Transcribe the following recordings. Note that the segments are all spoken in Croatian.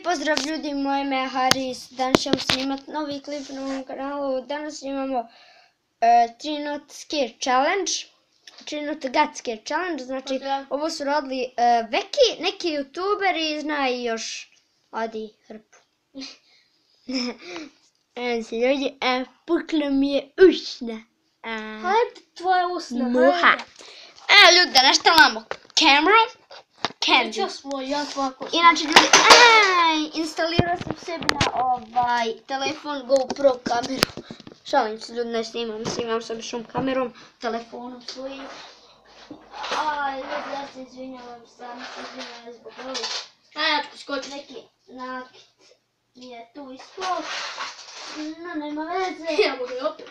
pozdrav ljudi, moje ime je Haris, danas ćemo snimati novi klip na ovom kanalu. Danas imamo 3 not scare challenge, 3 not gut scare challenge, znači ovo su radili neki youtuberi, zna i još Adi hrpu. Ljudi, puklo mi je usna. Hajde tvoje usna, Muha. Ljudi, da naštalamo kameru. Ja svoj, ja tvako. Inače ljudi, instalirao sam sebi na telefon GoPro kameru. Šalim se ljudi, ne snimam s običnom kamerom, telefonom svojim. Ljudi, ja se izvinjavam, stvarno se izvinjavam zbog ovih. Ja ću skočiti neki nakit. Nije tu ispao. No, nema veze. Ja mogu opet.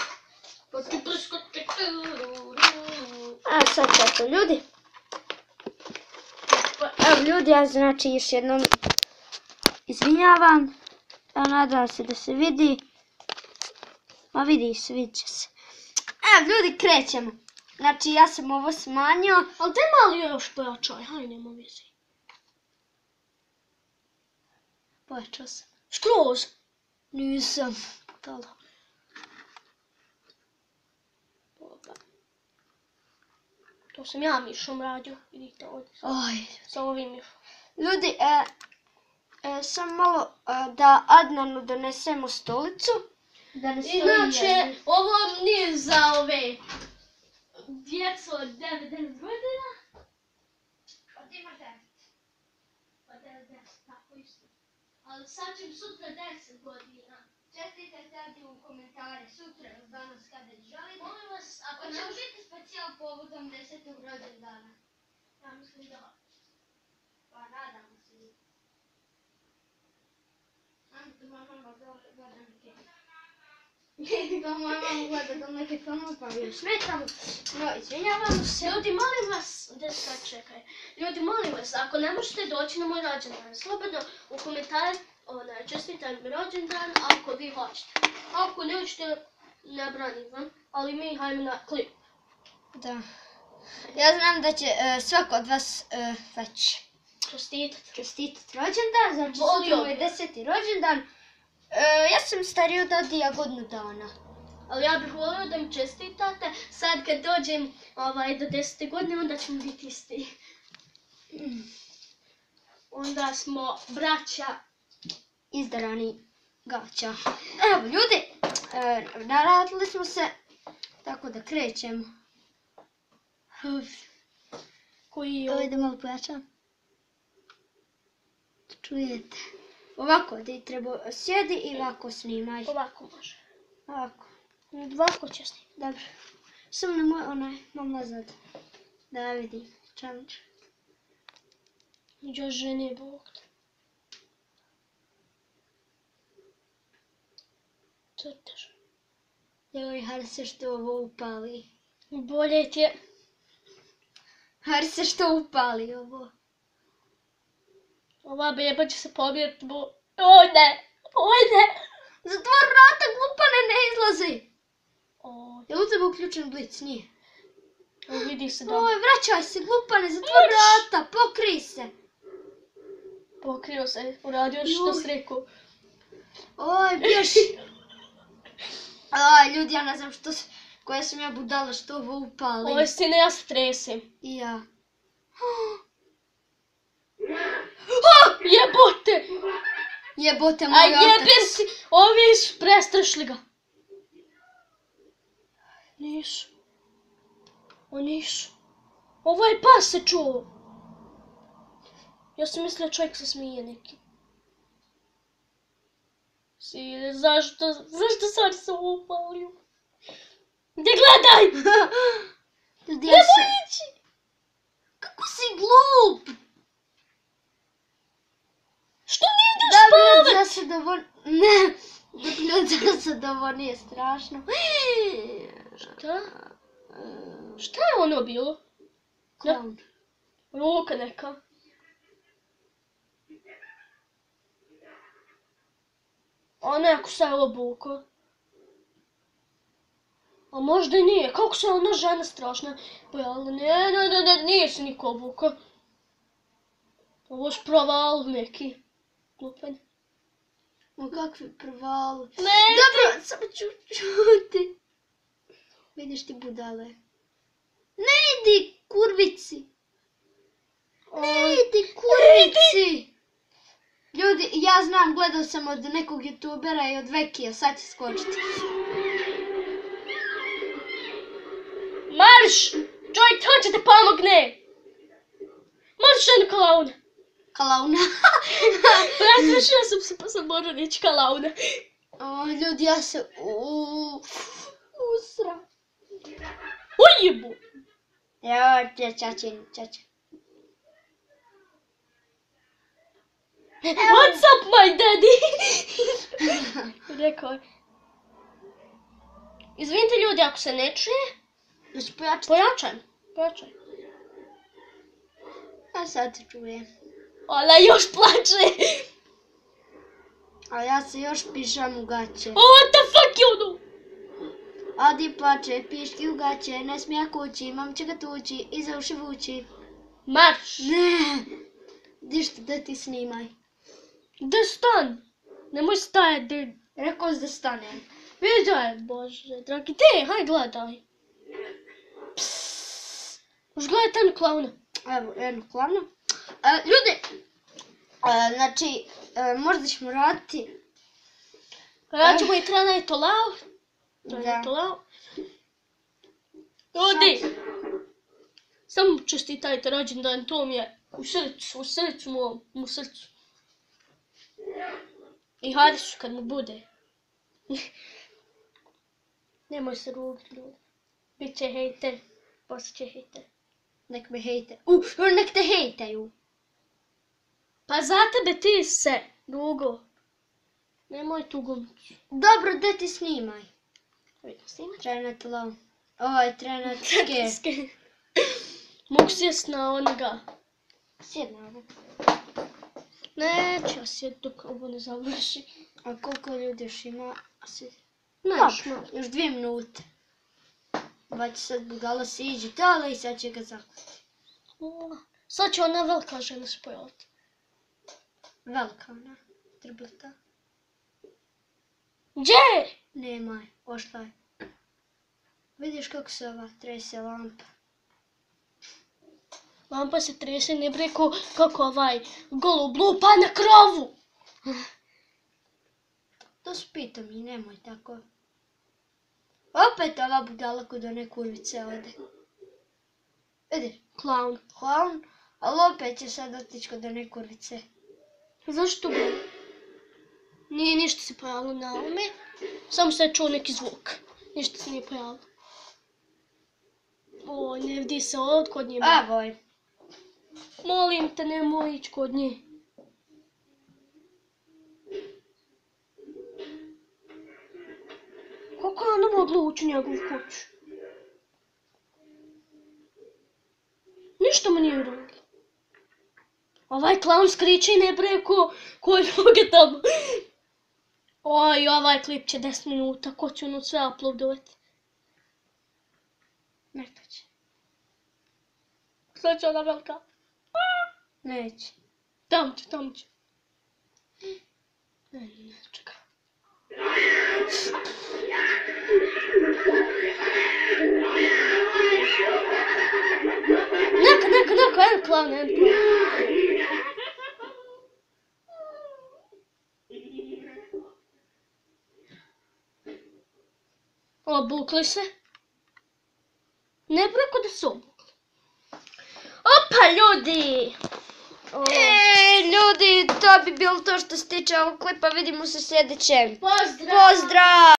Sad tako ljudi. Evo ljudi, ja znači još jednom izvinjavam. Nadam se da se vidi. Ma vidi se, vidit će se. Evo ljudi, krećemo. Znači ja sam ovo smanjio. Ali te mali još pojačaj, haj nema veze. Pojačao sam. Skroz. Nisam. Talo. To sam ja mišom radio, vidite ovdje. Sa ovim mišom. Ljudi, sam malo da Adnanu donesemo stolicu. Inače, ovo nije za ove djecu od 9 godina. Od ima 9. Od 9, tako isto. Ali sad ćem sutra 10 godina. Čestitajte Adi u komentare sutra ili danas kada želite. Molim vas, ako Hoće li biti specijal povodom 10. rođendana? Ja mislim da. Pa nadamo se. Ajmo to moja mama gleda neke. Kao moja mama gleda neke filmove pa mi smetamo. No, izvinjavamo se. Ljudi, molim vas, sad čekaj. Ljudi, molim vas, ako ne možete doći na moj rođendan, slobodno u komentare čestitaj mi rođendan ako vi hoćete. Ako ne hoćete, ne branim vam, ali mi hajmo na klip. Da. Ja znam da će svako od vas već čestitat rođendan, znači sutra moj 10. rođendan. Ja sam stariji od Adija godinu dana. Ali ja bih volio da mi čestitate, sad kad dođem do 10. godine, onda ćemo biti isti. Onda smo braća. Izdarani gaća. Evo ljudi, naradili smo se, tako da krećemo. Ovo da malo pojačam. Čujete? Ovako da treba sjedi i ovako snimaj. Ovako može. Ovako. Ovako će snimati. Dobro. Samo na malo nazad. Da vidim. Challenge. Još žene Bog. Crtaš. Joj, Harise što ovo upali. Bolje ti je. Harise što upali ovo. Ova beba će se pobjeriti bo... Ojde! Zatvor vrata, glupane, ne izlazi! Je li u tebe uključen blic? Nije. Vidi se da... Oj, vraćaj se, glupane, zatvor vrata, pokrij se! Pokrio se, uradio što si rekao. Oj, bježi! Aj, ljudi, ja ne znam koja sam ja budala što ovo upali. Ove stine, ja se tresim. I ja. Jebote! Jebote moj otac. A jebem si, ovi su prestrašili ga. Nisu. Nisu. Ovo je pas se čuo. Ja sam mislila čovjek se smije neki. Sine, zašto sad se upalio? Gdje gledaj! Nemoj ići! Kako si glup! Što ne ideš spavat? Da se da ovo... Ne! Da se da ovo nije strašno. Šta? Šta je ono bilo? Clown. Ruka neka. Ono je ako se je obuko. A možda i nije. Kako se ona žena strašna pojavila? Ne, nije se niko obuko. Ovo je proval neki. Glupen. O kakvi provali. Ne, Dobro, samo ću čuti. Vidiš ti budale. Ne idi kurvici. Ne idi kurvici. Ljudi, ja znam, gledao sam od nekog youtubera i od Vekija, sad će skočiti. Marš! Čovjek hoće te pomogne! Marš jedan kalauna! Kalauna. Razmišljala sam se pa sam morala reći kalauna. O, ljudi, ja se usra. Ujebu! Evo, čača. What's up, my daddy? Rekao je. Izvinite ljudi ako se ne čuje. Znači, pojačati. Pojačaj. A sad se čuje. Ona još plače. A ja se još pišam u gaće. Oh, what the fuck you do? Adi plače, piški u gaće, ne smija kući, mam će ga tući, iza uši vući. Marš! Ne, dišta da ti snimaj. Da stan! Nemoj stajat, Rekao da stanem. Vidjaj, bože, dragi, te, haj gledaj. Už gledaj tamo klauna. Evo, jedno klavno. Ljudi, znači, možda ćemo raditi. Radimo i trena to lao. Da. Ljudi, samo čestitajte rođendan, to mi je u srcu mom, u srcu. I Harisu kad mu bude. Nemoj se rugiti, ljudi. Biće hejter, poslije će hejter. Nek me hejte. Nek te hejtaju. Pa za tebe ti se, rugo. Nemoj tu gumicu. Dobro, da ti snimaj. Vidim snimat. Trenet low. Ovaj trenet scare. Mogu sjest na onoga. Sjed na ovo. Neću ja sjed dok ovo ne završi. A koliko ljudi još ima? Znaš, Još 2 minute. Ba će sad budala siđi dole i sad će ga zaklati. Sad će ona velika žena se pojaviti. Velika ona. Trblata. Gdje? Nemaj, ošla je. Vidiš kako se ova trese lampa. Lampa se trese, ne bre kako ovaj golub lupa na krovu. To su pitomi, nemoj tako. Opet ova budala kod one kurvice ode. Vidiš, Klaun. klaun, ali opet će sad otići kod one kurvice. Zašto bi? Nije ništa se pojavilo na ovome. Samo se je čuo neki zvuk. Ništa se nije pojavilo. O, ne vidi se od kod nje. Evo je. Molim te, nemoj ići kod nje. Kako je ona mogla ući u njegovu kuću? Ništa mu nije uradilo. Ovaj klaun skriče i ne bre ko je moga tamo. Oj, ovaj klip će 10 minuta, ko će ono sve uploadovati? Nešto će. Sad će ona velika. Neće. Tamo će. Ne, čekaj. Neka, jedan klaun. Obukli se. Ne preko da se obukli. Opa, ljudi! Ljudi, to bi bilo to što se tiče ovog klipa. Vidimo se sljedećem. Pozdrav! Pozdrav!